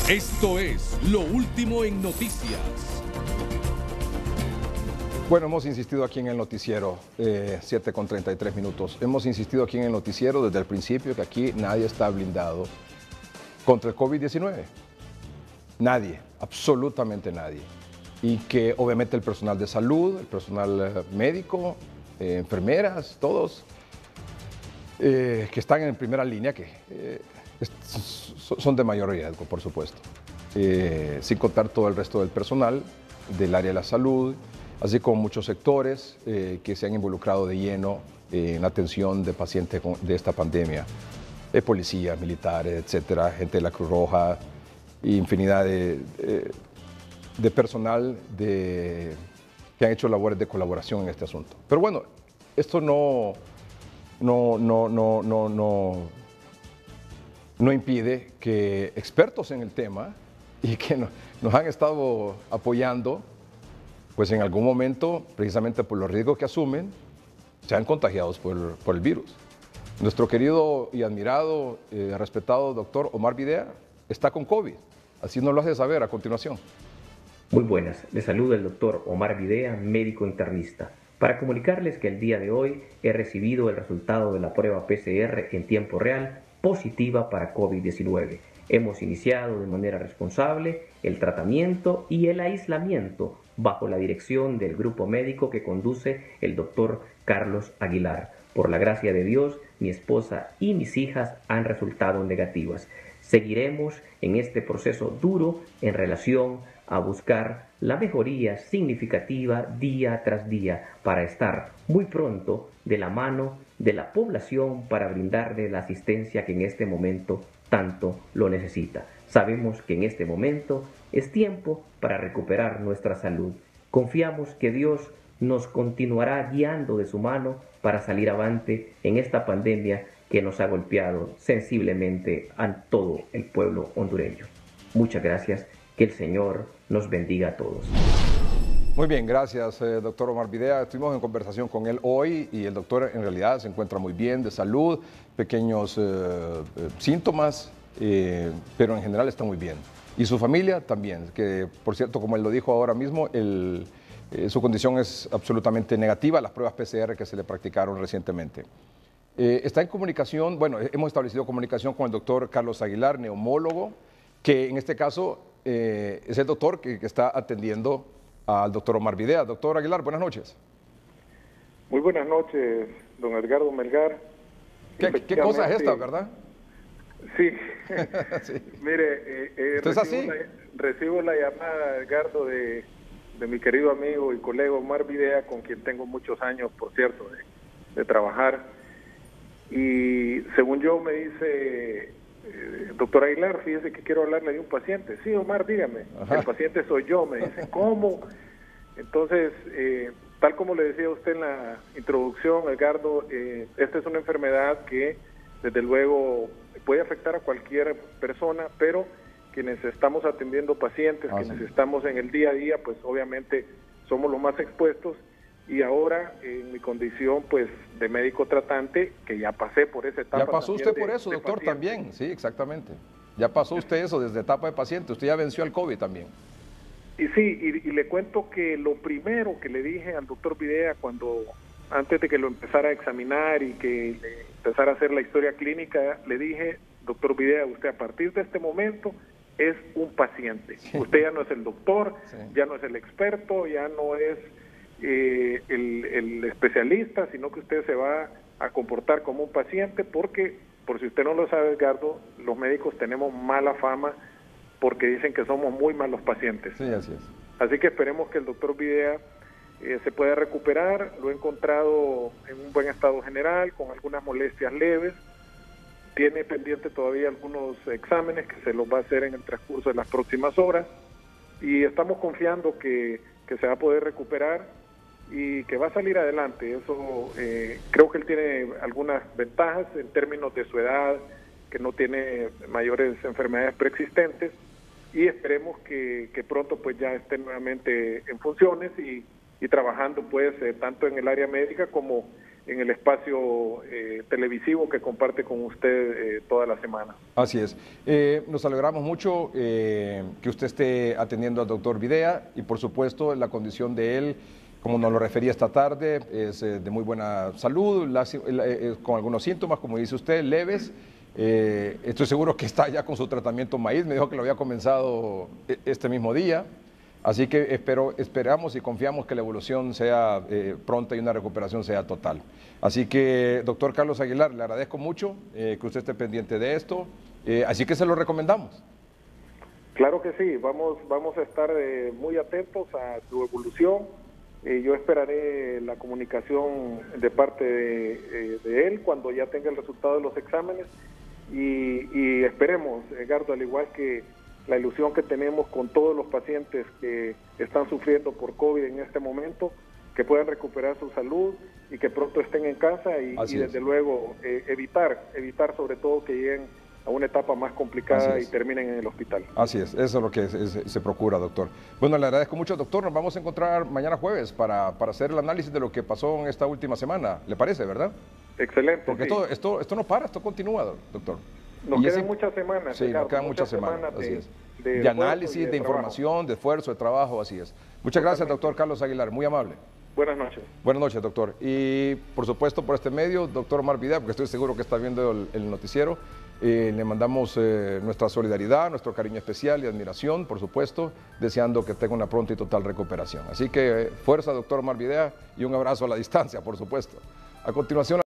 Esto es Lo Último en Noticias. Bueno, hemos insistido aquí en el noticiero, 7:33. Hemos insistido aquí en el noticiero desde el principio que aquí nadie está blindado contra el COVID-19. Nadie, absolutamente nadie. Y que obviamente el personal de salud, el personal médico, enfermeras, todos que están en primera línea, que son de mayor riesgo, por supuesto. Sin contar todo el resto del personal del área de la salud, así como muchos sectores que se han involucrado de lleno en la atención de pacientes de esta pandemia. Policías, militares, etcétera, gente de la Cruz Roja, infinidad de personal que han hecho labores de colaboración en este asunto. Pero bueno, esto no impide que expertos en el tema y que nos han estado apoyando, pues en algún momento, precisamente por los riesgos que asumen, sean contagiados por el virus. Nuestro querido y admirado, respetado doctor Omar Videa está con COVID, así nos lo hace saber a continuación. Muy buenas, les saluda el doctor Omar Videa, médico internista, para comunicarles que el día de hoy he recibido el resultado de la prueba PCR en tiempo real positiva para COVID-19. Hemos iniciado de manera responsable el tratamiento y el aislamiento bajo la dirección del grupo médico que conduce el doctor Carlos Aguilar. Por la gracia de Dios, mi esposa y mis hijas han resultado negativas. Seguiremos en este proceso duro en relación a buscar la mejoría significativa día tras día para estar muy pronto de la mano de la población para brindarle la asistencia que en este momento tanto lo necesita. Sabemos que en este momento es tiempo para recuperar nuestra salud. Confiamos que Dios nos continuará guiando de su mano para salir avante en esta pandemia que nos ha golpeado sensiblemente a todo el pueblo hondureño. Muchas gracias, que el Señor nos bendiga a todos. Muy bien, gracias doctor Omar Videa. Estuvimos en conversación con él hoy y el doctor en realidad se encuentra muy bien de salud, pequeños síntomas, pero en general está muy bien. Y su familia también, que por cierto, como él lo dijo ahora mismo, su condición es absolutamente negativa, las pruebas PCR que se le practicaron recientemente. Está en comunicación, bueno, hemos establecido comunicación con el doctor Carlos Aguilar, neumólogo, que en este caso es el doctor que está atendiendo al doctor Omar Videa. Doctor Aguilar, buenas noches. Muy buenas noches, don Edgardo Melgar. ¿Qué cosa es esta, verdad? Sí. Sí. Mire, ¿Usted es así? recibo la llamada, Edgardo, de mi querido amigo y colega Omar Videa, con quien tengo muchos años, por cierto, de trabajar. Y según yo me dice, doctor Aguilar, fíjese que quiero hablarle de un paciente. Sí, Omar, dígame. Ajá. El paciente soy yo, me dice. ¿Cómo? Entonces, tal como le decía a usted en la introducción, Edgardo, esta es una enfermedad que desde luego puede afectar a cualquier persona, pero quienes estamos atendiendo pacientes, quienes estamos en el día a día, pues obviamente somos los más expuestos. Y ahora, en mi condición pues de médico tratante, que ya pasé por esa etapa. Ya pasó usted por eso, doctor, también. Sí, exactamente. Ya pasó usted eso desde etapa de paciente. Usted ya venció el COVID también. Y sí, y le cuento que lo primero que le dije al doctor Videa antes de que lo empezara a examinar y que empezara a hacer la historia clínica, le dije, doctor Videa, usted a partir de este momento es un paciente. Sí. Usted ya no es el doctor, sí, ya no es el experto, ya no es el especialista, sino que usted se va a comportar como un paciente, porque, por si usted no lo sabe, Edgardo, los médicos tenemos mala fama porque dicen que somos muy malos pacientes. Sí, así es. Así que esperemos que el doctor Videa se pueda recuperar. Lo he encontrado en un buen estado general, con algunas molestias leves. Tiene pendiente todavía algunos exámenes que se los va a hacer en el transcurso de las próximas horas, y estamos confiando que se va a poder recuperar y que va a salir adelante. Eso creo que él tiene algunas ventajas en términos de su edad, que no tiene mayores enfermedades preexistentes, y esperemos que pronto pues ya esté nuevamente en funciones y trabajando pues tanto en el área médica como en el espacio televisivo que comparte con usted toda la semana. Así es. Nos alegramos mucho que usted esté atendiendo al doctor Videa y por supuesto la condición de él, como nos lo refería esta tarde, es de muy buena salud, con algunos síntomas, como dice usted, leves. Estoy seguro que está ya con su tratamiento maíz, me dijo que lo había comenzado este mismo día. Así que esperamos y confiamos que la evolución sea pronta y una recuperación sea total. Así que, doctor Carlos Aguilar, le agradezco mucho que usted esté pendiente de esto, así que se lo recomendamos. Claro que sí, vamos a estar muy atentos a su evolución. Yo esperaré la comunicación de parte de él cuando ya tenga el resultado de los exámenes y esperemos, Edgardo, al igual que la ilusión que tenemos con todos los pacientes que están sufriendo por COVID en este momento, que puedan recuperar su salud y que pronto estén en casa y desde luego evitar sobre todo que lleguen a una etapa más complicada y terminen en el hospital. Así es, eso es lo que se procura, doctor. Bueno, le agradezco mucho, doctor. Nos vamos a encontrar mañana jueves para hacer el análisis de lo que pasó en esta última semana. ¿Le parece, verdad? Excelente. Porque esto no para, esto continúa, doctor. Nos quedan muchas semanas. Sí, Ricardo, nos quedan muchas semanas, así es. De análisis, de información, de esfuerzo, de trabajo, así es. Muchas gracias, doctor Carlos Aguilar, muy amable. Buenas noches. Buenas noches, doctor. Y por supuesto, por este medio, doctor Omar Videa, porque estoy seguro que está viendo el noticiero, le mandamos nuestra solidaridad, nuestro cariño especial y admiración, por supuesto, deseando que tenga una pronta y total recuperación. Así que fuerza, doctor Omar Videa, y un abrazo a la distancia, por supuesto. A continuación...